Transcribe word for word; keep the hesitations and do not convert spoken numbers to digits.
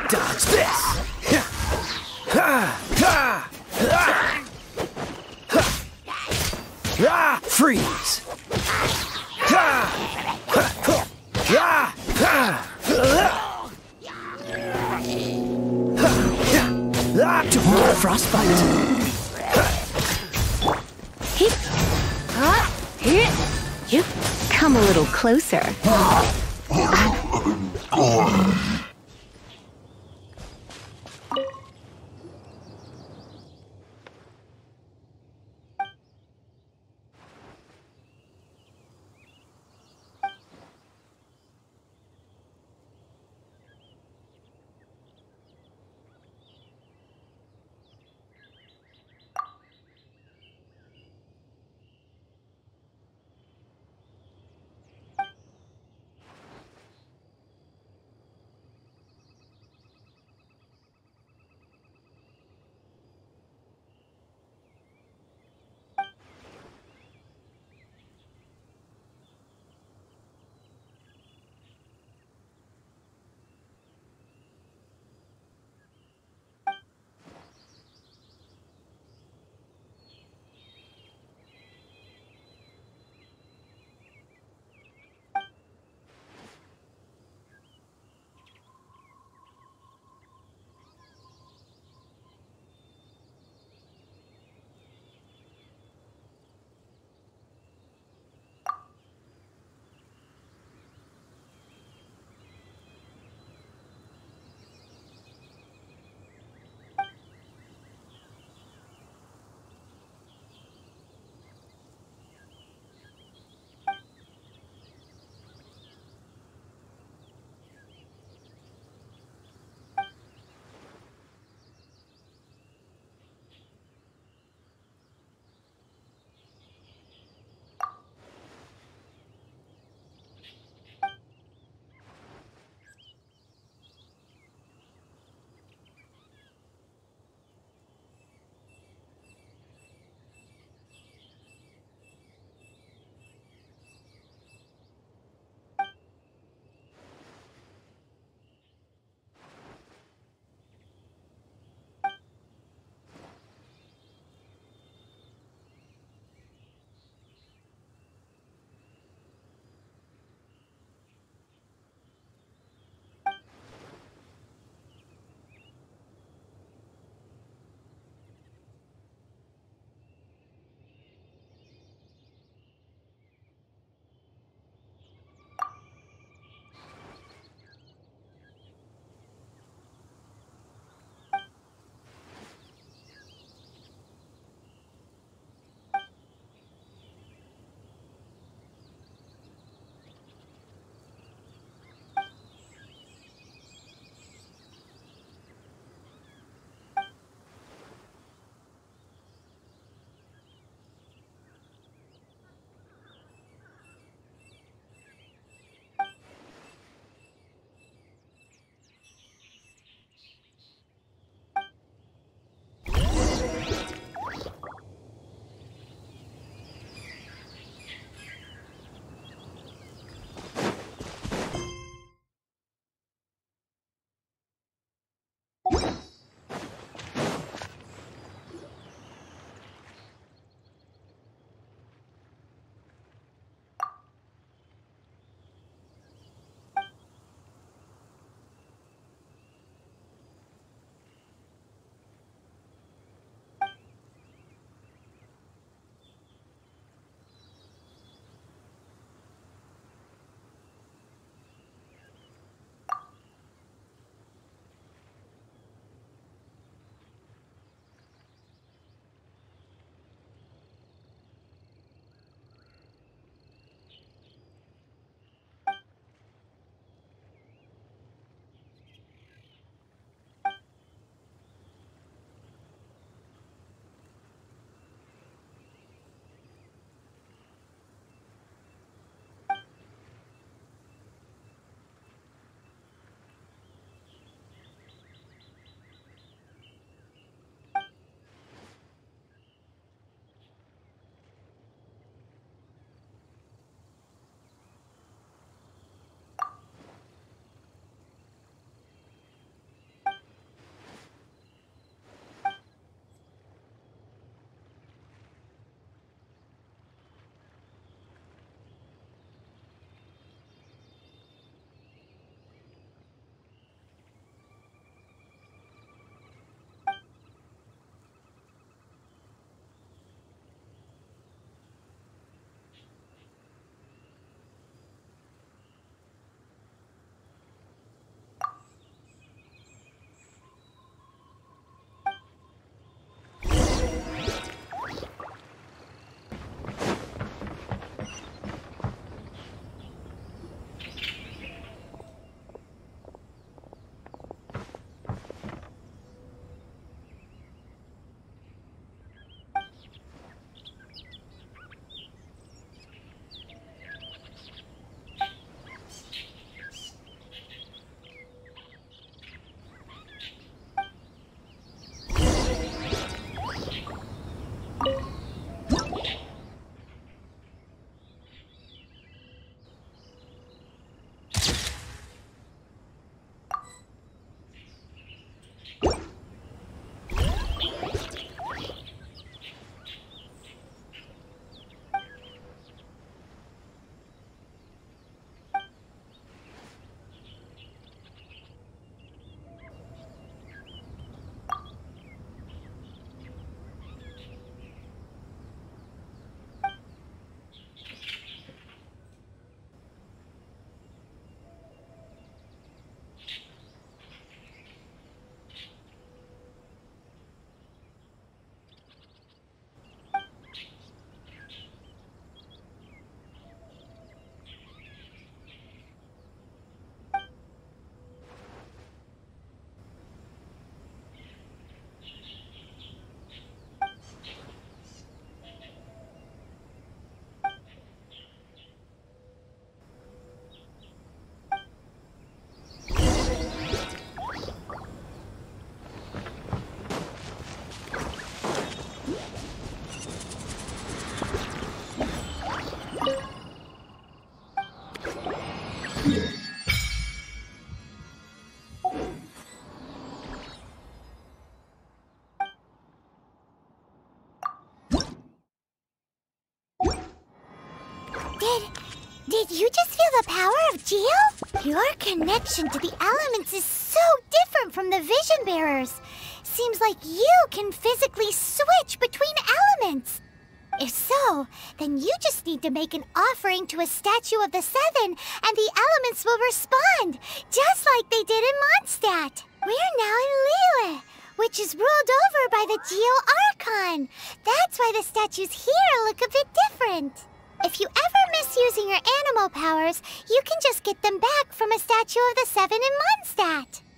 Dodge this! Ah, freeze! Frostbite! Hit! Huh? Hit! You come a little closer. Did... Did you just feel the power of Geo? Your connection to the elements is so different from the Vision Bearers. Seems like you can physically switch between elements. If so, then you just need to make an offering to a statue of the Seven, and the elements will respond, just like they did in Mondstadt. We're now in Liyue, which is ruled over by the Geo Archon. That's why the statues here look a bit different. If you ever miss using your animal powers, you can just get them back from a statue of the Seven in Mondstadt.